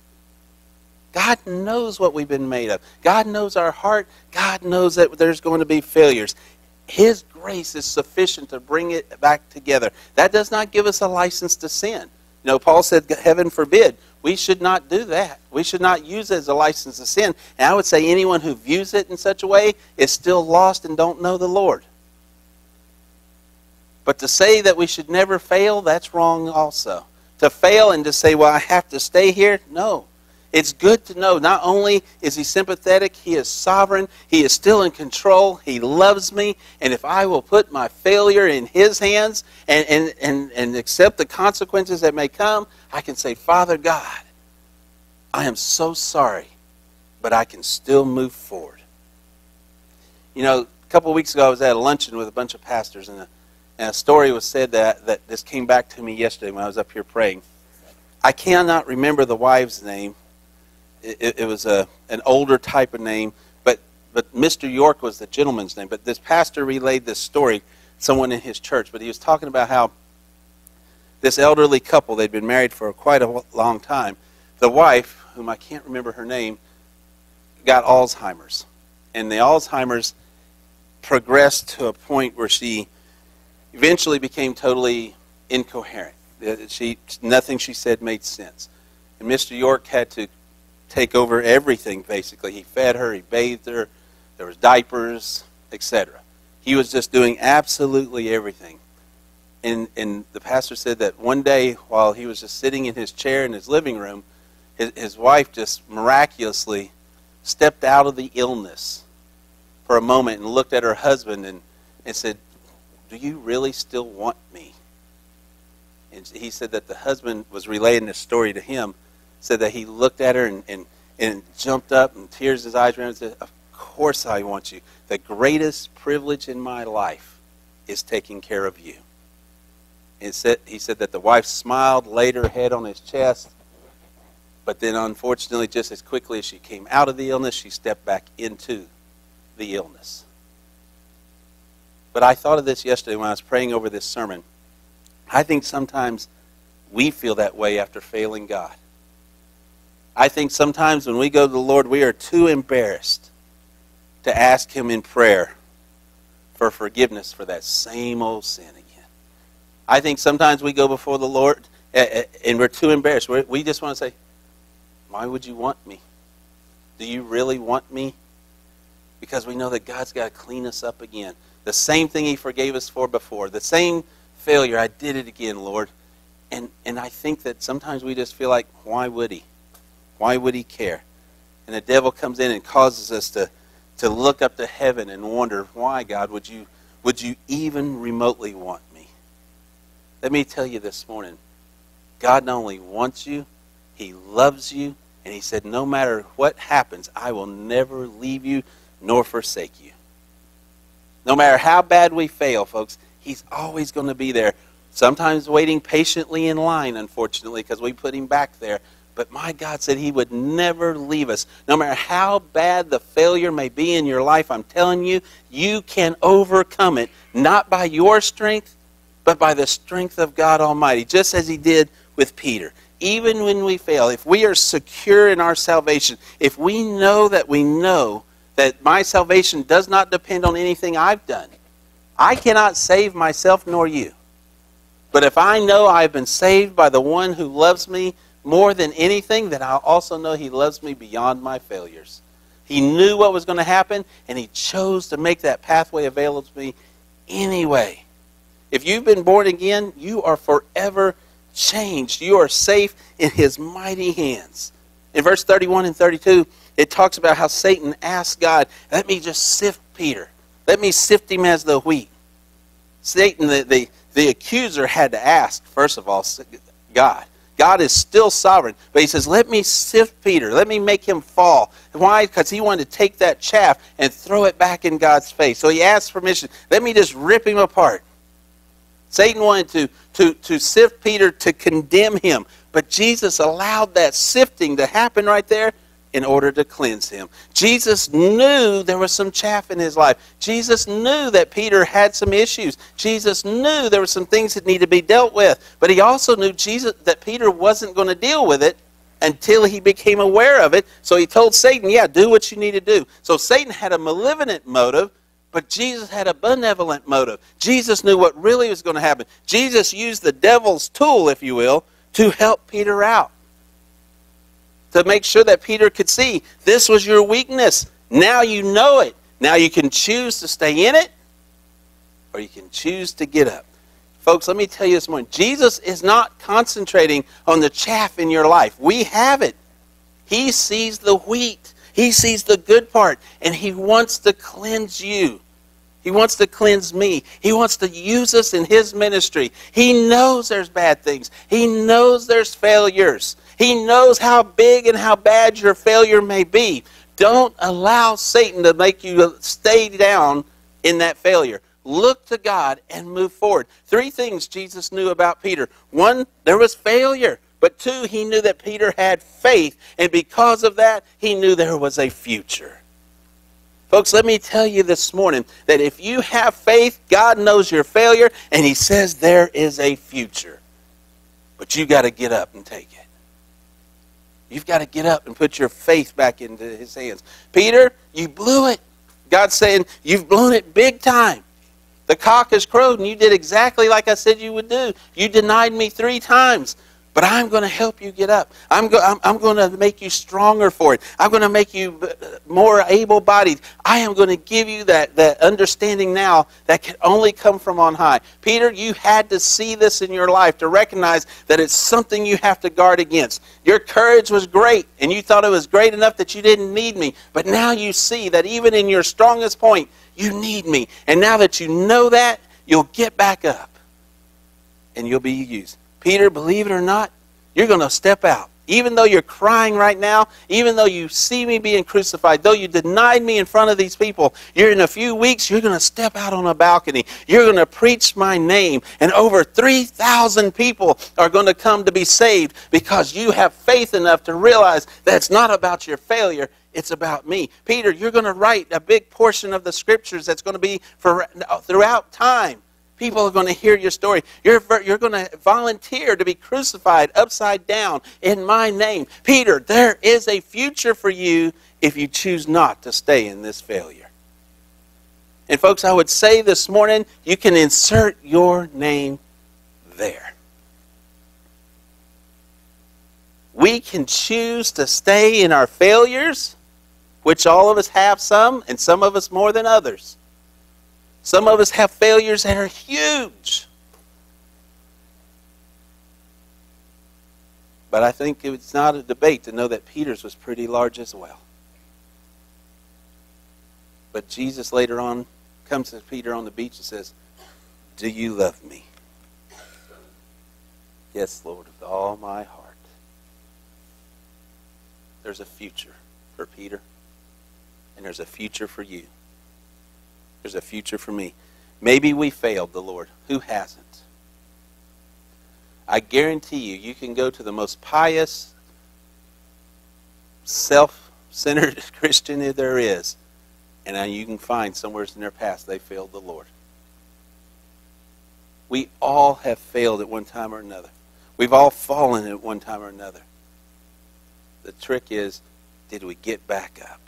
B: God knows what we've been made of. God knows our heart. God knows that there's going to be failures. His grace is sufficient to bring it back together. That does not give us a license to sin. You know, Paul said, heaven forbid. We should not do that. We should not use it as a license to sin. And I would say anyone who views it in such a way is still lost and don't know the Lord. But to say that we should never fail, that's wrong also. To fail and to say, well, I have to stay here, no. It's good to know not only is he sympathetic, he is sovereign, he is still in control, he loves me, and if I will put my failure in his hands and, and, and, and accept the consequences that may come, I can say, Father God, I am so sorry, but I can still move forward. You know, a couple of weeks ago I was at a luncheon with a bunch of pastors, and a, and a story was said that, that this came back to me yesterday when I was up here praying. I cannot remember the wife's name. It, it was a an older type of name, but but Mister York was the gentleman's name. But this pastor relayed this story, someone in his church, but he was talking about how this elderly couple, they'd been married for quite a long time. The wife, whom I can't remember her name, got Alzheimer's. And the Alzheimer's progressed to a point where she eventually became totally incoherent. She nothing she said made sense. And Mister York had to take over everything, basically. He fed her, he bathed her, there was diapers, et cetera. He was just doing absolutely everything. And, and the pastor said that one day, while he was just sitting in his chair in his living room, his, his wife just miraculously stepped out of the illness for a moment and looked at her husband and, and said, "Do you really still want me?" And he said that the husband was relaying this story to him, said that he looked at her and, and, and jumped up and tears in his eyes ran and said, "Of course I want you. The greatest privilege in my life is taking care of you." And said, he said that the wife smiled, laid her head on his chest, but then unfortunately just as quickly as she came out of the illness, she stepped back into the illness. But I thought of this yesterday when I was praying over this sermon. I think sometimes we feel that way after failing God. I think sometimes when we go to the Lord, we are too embarrassed to ask Him in prayer for forgiveness for that same old sin again. I think sometimes we go before the Lord and we're too embarrassed. We just want to say, "Why would you want me? Do you really want me?" Because we know that God's got to clean us up again. The same thing He forgave us for before. The same failure. I did it again, Lord. And and I think that sometimes we just feel like, why would He? Why would He care? And the devil comes in and causes us to, to look up to heaven and wonder, why, God, would you would you even remotely want me? Let me tell you this morning, God not only wants you, He loves you, and He said, no matter what happens, I will never leave you nor forsake you. No matter how bad we fail, folks, He's always going to be there. Sometimes waiting patiently in line, unfortunately, because we put Him back there. But my God said He would never leave us. No matter how bad the failure may be in your life, I'm telling you, you can overcome it, not by your strength, but by the strength of God Almighty, just as He did with Peter. Even when we fail, if we are secure in our salvation, if we know that we know that my salvation does not depend on anything I've done. I cannot save myself nor you. But if I know I've been saved by the one who loves me more than anything, then I'll also know He loves me beyond my failures. He knew what was going to happen, and He chose to make that pathway available to me anyway. If you've been born again, you are forever changed. You are safe in His mighty hands. In verse thirty-one and thirty-two, it talks about how Satan asked God, let me just sift Peter. Let me sift him as the wheat. Satan, the, the, the accuser, had to ask, first of all, God. God is still sovereign. But he says, let me sift Peter. Let me make him fall. Why? Because he wanted to take that chaff and throw it back in God's face. So he asked permission. Let me just rip him apart. Satan wanted to, to, to sift Peter to condemn him. But Jesus allowed that sifting to happen right there in order to cleanse him. Jesus knew there was some chaff in his life. Jesus knew that Peter had some issues. Jesus knew there were some things that needed to be dealt with. But he also knew Jesus that Peter wasn't going to deal with it until he became aware of it. So he told Satan, yeah, do what you need to do. So Satan had a malevolent motive, but Jesus had a benevolent motive. Jesus knew what really was going to happen. Jesus used the devil's tool, if you will, to help Peter out. To make sure that Peter could see this was your weakness. Now you know it. Now you can choose to stay in it, or you can choose to get up. Folks, let me tell you this morning, Jesus is not concentrating on the chaff in your life. We have it. He sees the wheat. He sees the good part, and He wants to cleanse you. He wants to cleanse me. He wants to use us in His ministry. He knows there's bad things. He knows there's failures. He knows how big and how bad your failure may be. Don't allow Satan to make you stay down in that failure. Look to God and move forward. Three things Jesus knew about Peter. One, there was failure. But two, he knew that Peter had faith. And because of that, he knew there was a future. Folks, let me tell you this morning that if you have faith, God knows your failure, and He says there is a future. But you got to get up and take it. You've got to get up and put your faith back into His hands. Peter, you blew it. God's saying, you've blown it big time. The cock has crowed, and you did exactly like I said you would do. You denied me three times. But I'm going to help you get up. I'm, go, I'm, I'm going to make you stronger for it. I'm going to make you more able-bodied. I am going to give you that, that understanding now that can only come from on high. Peter, you had to see this in your life to recognize that it's something you have to guard against. Your courage was great, and you thought it was great enough that you didn't need me. But now you see that even in your strongest point, you need me. And now that you know that, you'll get back up, and you'll be used. Peter, believe it or not, you're going to step out. Even though you're crying right now, even though you see me being crucified, though you denied me in front of these people, you're in a few weeks, you're going to step out on a balcony. You're going to preach my name, and over three thousand people are going to come to be saved because you have faith enough to realize that it's not about your failure, it's about me. Peter, you're going to write a big portion of the scriptures that's going to be for throughout time. People are going to hear your story. You're, you're going to volunteer to be crucified upside down in my name. Peter, there is a future for you if you choose not to stay in this failure. And folks, I would say this morning, you can insert your name there. We can choose to stay in our failures, which all of us have some, and some of us more than others. Some of us have failures that are huge. But I think it's not a debate to know that Peter's was pretty large as well. But Jesus later on comes to Peter on the beach and says, "Do you love me?" "Yes, Lord, with all my heart." There's a future for Peter, and there's a future for you. There's a future for me. Maybe we failed the Lord. Who hasn't? I guarantee you, you can go to the most pious, self-centered Christian there is, and you can find somewhere in their past they failed the Lord. We all have failed at one time or another. We've all fallen at one time or another. The trick is, did we get back up?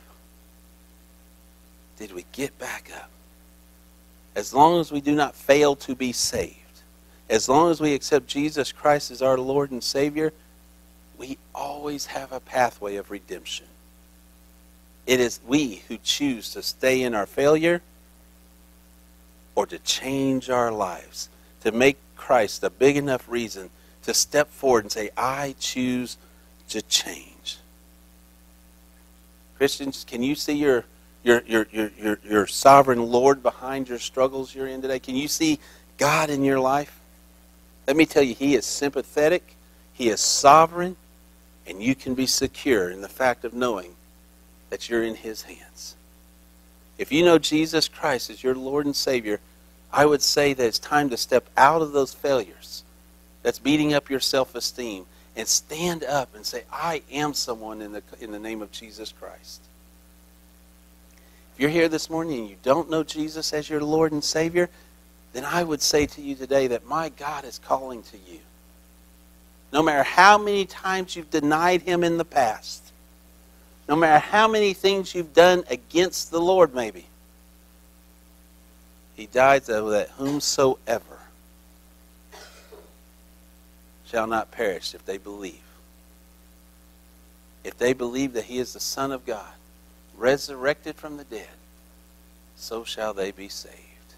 B: Did we get back up? As long as we do not fail to be saved, as long as we accept Jesus Christ as our Lord and Savior, we always have a pathway of redemption. It is we who choose to stay in our failure or to change our lives, to make Christ a big enough reason to step forward and say, "I choose to change." Christians, can you see your Your, your, your, your, your sovereign Lord behind your struggles you're in today? Can you see God in your life? Let me tell you, He is sympathetic, He is sovereign, and you can be secure in the fact of knowing that you're in His hands. If you know Jesus Christ as your Lord and Savior, I would say that it's time to step out of those failures that's beating up your self-esteem and stand up and say, "I am someone in the, in the name of Jesus Christ." If you're here this morning and you don't know Jesus as your Lord and Savior, then I would say to you today that my God is calling to you. No matter how many times you've denied Him in the past, no matter how many things you've done against the Lord maybe, He died so that whomsoever shall not perish if they believe. If they believe that He is the Son of God, resurrected from the dead, so shall they be saved.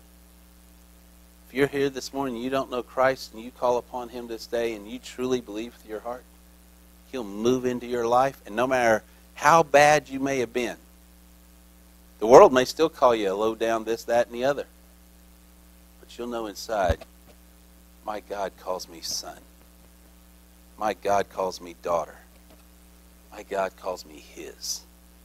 B: If you're here this morning and you don't know Christ and you call upon Him this day and you truly believe with your heart, He'll move into your life. And no matter how bad you may have been, the world may still call you a low down this, that, and the other. But you'll know inside, my God calls me son. My God calls me daughter. My God calls me His.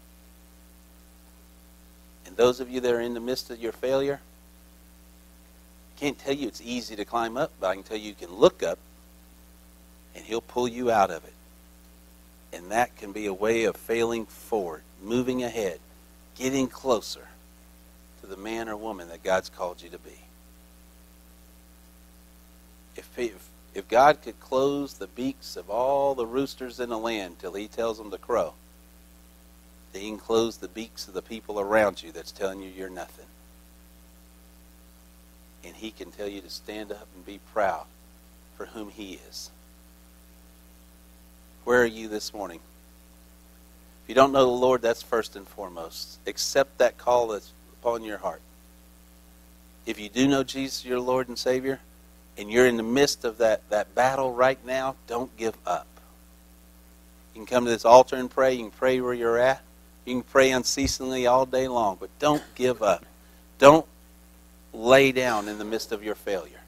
B: And those of you that are in the midst of your failure, I can't tell you it's easy to climb up, but I can tell you you can look up and He'll pull you out of it. And that can be a way of failing forward, moving ahead, getting closer to the man or woman that God's called you to be. If, if, if God could close the beaks of all the roosters in the land till He tells them to crow, He can close the beaks of the people around you that's telling you you're nothing. And He can tell you to stand up and be proud for whom He is. Where are you this morning? If you don't know the Lord, that's first and foremost. Accept that call that's upon your heart. If you do know Jesus, your Lord and Savior, and you're in the midst of that, that battle right now, don't give up. You can come to this altar and pray. You can pray where you're at. You can pray unceasingly all day long, but don't give up. Don't lay down in the midst of your failure.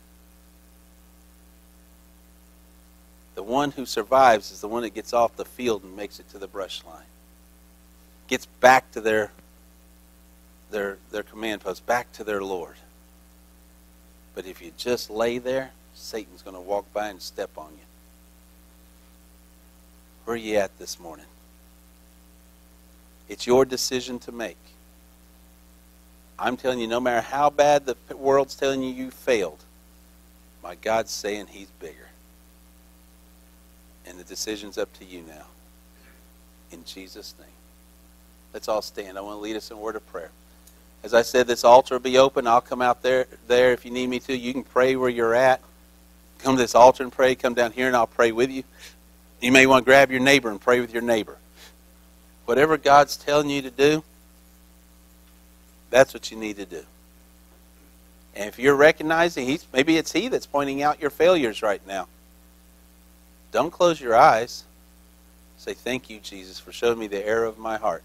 B: The one who survives is the one that gets off the field and makes it to the brush line. Gets back to their, their, their command post, back to their Lord. But if you just lay there, Satan's going to walk by and step on you. Where are you at this morning? It's your decision to make. I'm telling you, no matter how bad the world's telling you you failed, my God's saying He's bigger. And the decision's up to you now. In Jesus' name. Let's all stand. I want to lead us in a word of prayer. As I said, this altar will be open. I'll come out there, there if you need me to. You can pray where you're at. Come to this altar and pray. Come down here and I'll pray with you. You may want to grab your neighbor and pray with your neighbor. Whatever God's telling you to do, that's what you need to do. And if you're recognizing, he's, maybe it's He that's pointing out your failures right now. Don't close your eyes. Say, thank you, Jesus, for showing me the error of my heart.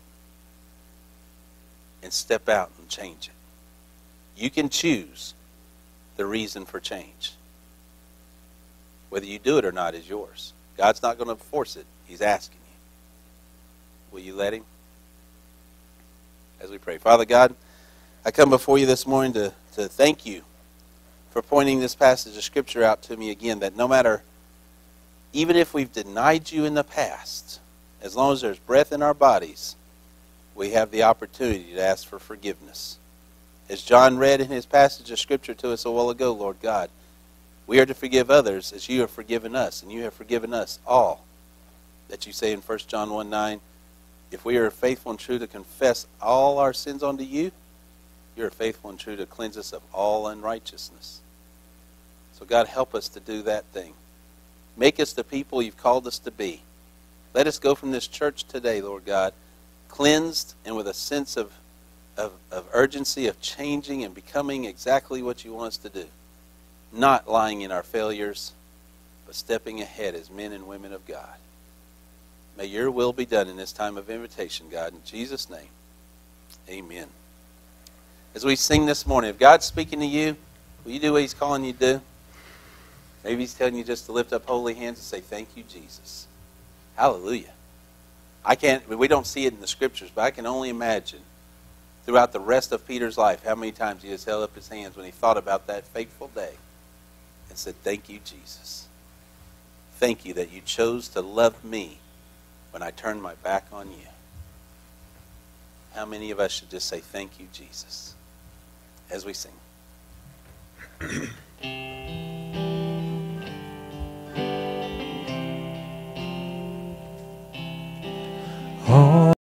B: And step out and change it. You can choose the reason for change. Whether you do it or not is yours. God's not going to force it. He's asking you. Will you let Him? As we pray. Father God, I come before you this morning to, to thank you for pointing this passage of Scripture out to me again, that no matter, even if we've denied you in the past, as long as there's breath in our bodies, we have the opportunity to ask for forgiveness. As John read in his passage of Scripture to us a while ago, Lord God, we are to forgive others as you have forgiven us, and you have forgiven us all. That you say in First John one nine, if we are faithful and true to confess all our sins unto you, you are faithful and true to cleanse us of all unrighteousness. So God, help us to do that thing. Make us the people you've called us to be. Let us go from this church today, Lord God, cleansed and with a sense of, of, of urgency of changing and becoming exactly what you want us to do. Not lying in our failures, but stepping ahead as men and women of God. May your will be done in this time of invitation, God. In Jesus' name, amen. As we sing this morning, if God's speaking to you, will you do what He's calling you to do? Maybe He's telling you just to lift up holy hands and say, thank you, Jesus. Hallelujah. I can't, we don't see it in the Scriptures, but I can only imagine throughout the rest of Peter's life how many times he just held up his hands when he thought about that fateful day and said, thank you, Jesus. Thank you that you chose to love me when I turned my back on you. How many of us should just say, thank you, Jesus, as we sing?